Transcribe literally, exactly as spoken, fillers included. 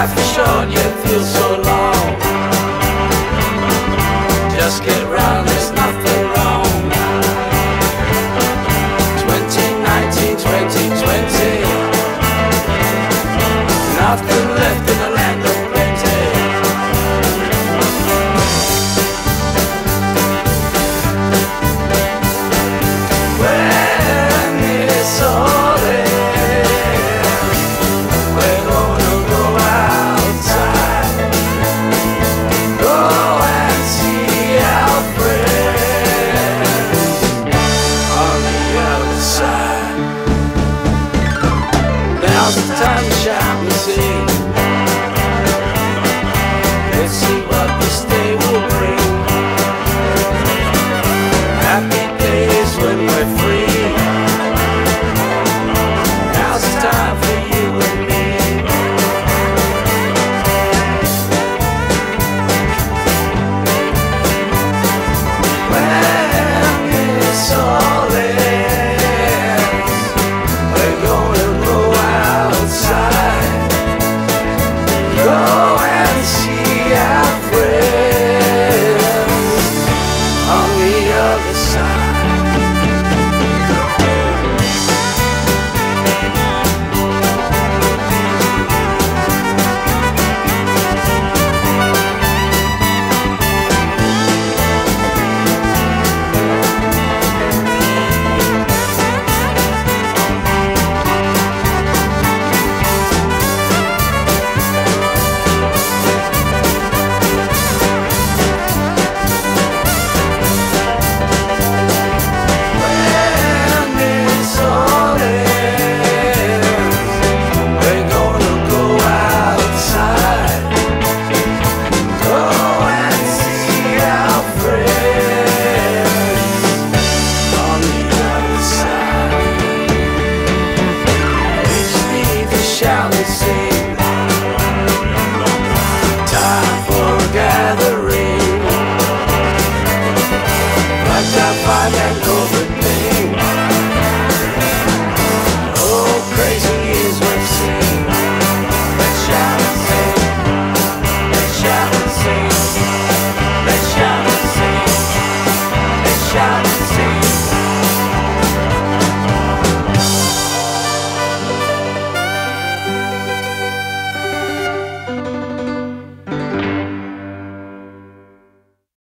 life is short, yet feels so long. Just get round, there's nothing wrong. Twenty nineteen, twenty twenty, nothing left in the land of plenty. When it's all in, we're gonna go outside, go and see our friends on the other side. Now's the time to shout and sing. Let's see what this day will bring. Happy days when we're free. Now's the time for you and me. When this all ends, we're gonna go outside, go and see our friends on the other side. Shout and sing.